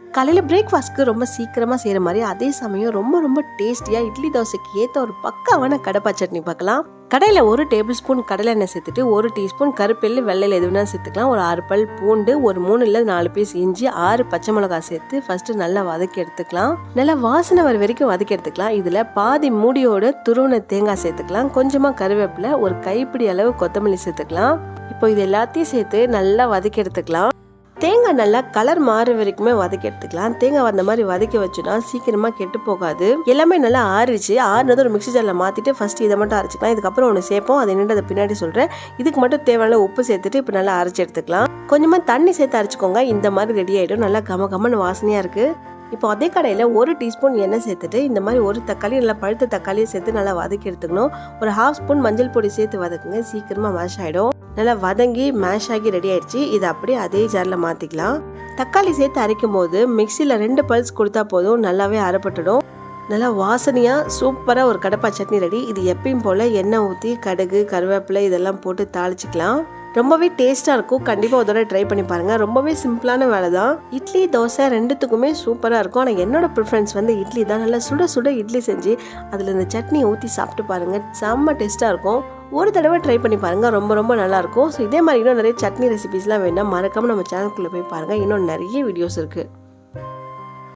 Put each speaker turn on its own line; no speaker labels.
காலையில் பிரேக்ஃபாஸ்ட்க்கு ரொம்ப சீக்கிரமாக செய்கிற மாதிரி அதே சமயம் ரொம்ப ரொம்ப டேஸ்டியாக இட்லி தோசைக்கு ஏற்ற ஒரு பக்காவான கடப்பா சட்னி பார்க்கலாம். கடையில் 1 டேபிள் ஸ்பூன் கடலை எண்ணெய் சேர்த்துட்டு 1 டீஸ்பூன் கருப்பெல்லு வெள்ளையில் எது வேணாலும் சேர்த்துக்கலாம். ஒரு 6 பல் பூண்டு, ஒரு 3 இல்லை 4 பீஸ் இஞ்சி, 6 பச்சை மிளகாய் சேர்த்து ஃபர்ஸ்ட் நல்லா வதக்கி எடுத்துக்கலாம். நல்லா வாசனை வர வரைக்கும் வதக்கி எடுத்துக்கலாம். இதில் பாதி மூடியோட துருவன தேங்காய் சேர்த்துக்கலாம். கொஞ்சமாக கருவேப்பிலை, ஒரு கைப்பிடி அளவு கொத்தமல்லி சேர்த்துக்கலாம். இப்போ இது எல்லாத்தையும் சேர்த்து நல்லா வதக்கி எடுத்துக்கலாம். தேங்காய் நல்லா கலர் மாற வரைக்குமே வதக்கி எடுத்துக்கலாம். தேங்காய் அந்த மாதிரி வதக்கி வச்சுனா சீக்கிரமாக கெட்டு போகாது. எல்லாமே நல்லா ஆறிச்சு. ஆறுனது ஒரு மிக்ஸி ஜாரில் மாற்றிட்டு ஃபர்ஸ்ட் இதை மட்டும் அரைச்சிக்கலாம். இதுக்கப்புறம் ஒன்று சேர்ப்போம், அது என்னென்னு அதை பின்னாடி சொல்கிறேன். இதுக்கு மட்டும் தேவையான உப்பு சேர்த்துட்டு இப்போ நல்லா அரைச்சி எடுத்துக்கலாம். கொஞ்சமாக தண்ணி சேர்த்து அரைச்சிக்கோங்க. இந்த மாதிரி ரெடி ஆகிடும். நல்லா கமன்னு வாசனையாக இருக்குது. இப்போ அதே கடையில் 1 டீஸ்பூன் எண்ணெய் சேர்த்துட்டு இந்த மாதிரி ஒரு தக்காளி நல்லா பழுத்த தக்காளியை சேர்த்து நல்லா வதக்கி எடுத்துக்கணும். ஒரு 1/2 ஸ்பூன் மஞ்சள் பொடி சேர்த்து வதக்குங்க. சீக்கிரமாக மேஷ் ஆகிடும். நல்லா வதங்கி மேஷ் ஆகி ரெடி ஆயிடுச்சு. இதை அப்படியே அதே ஜாரில் மாற்றிக்கலாம். தக்காளி சேர்த்து அரைக்கும் போது மிக்சியில் 2 பல்ஸ் கொடுத்தா போதும், நல்லாவே அரைப்பட்டுடும். நல்லா வாசனையாக சூப்பராக ஒரு கடப்பா சட்னி ரெடி. இது எப்பயும் போல் எண்ணெய் ஊற்றி கடுகு கருவேப்பிலை இதெல்லாம் போட்டு தாளிச்சிக்கலாம். ரொம்பவே டேஸ்ட்டாக இருக்கும். கண்டிப்பாக ஒரு ட்ரை பண்ணி பாருங்கள். ரொம்பவே சிம்பிளான வேலை தான். இட்லி தோசை ரெண்டுத்துக்குமே சூப்பராக இருக்கும். ஆனால் என்னோட ப்ரிஃபரன்ஸ் வந்து இட்லி தான். நல்லா சுட சுட இட்லி செஞ்சு அதில் இந்த சட்னி ஊற்றி சாப்பிட்டு பாருங்கள். செம்ம டேஸ்ட்டாக இருக்கும். ஒரு தடவை ட்ரை பண்ணி பாருங்கள். ரொம்ப ரொம்ப நல்லாயிருக்கும். ஸோ இதே மாதிரி இன்னும் நிறைய சட்னி ரெசிபிஸ்லாம் வேணால் மறக்காமல் நம்ம சேனலுக்குள்ளே போய் பாருங்கள். இன்னும் நிறைய வீடியோஸ் இருக்குது.